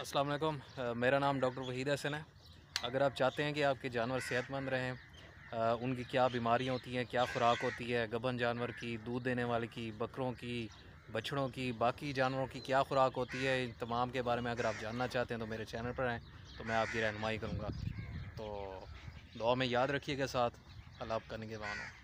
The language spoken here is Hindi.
अस्सलाम वालेकुम। मेरा नाम डॉक्टर वहीद हसन है। अगर आप चाहते हैं कि आपके जानवर सेहतमंद रहें, उनकी क्या बीमारियां होती हैं, क्या ख़ुराक होती है गबन जानवर की, दूध देने वाले की, बकरों की, बछड़ों की, बाकी जानवरों की क्या ख़ुराक होती है, इन तमाम के बारे में अगर आप जानना चाहते हैं तो मेरे चैनल पर आएँ, तो मैं आपकी रहनुमाई करूँगा। तो दुआ में याद रखिएगा। साथ अल्लाह आपका निगहबान हो।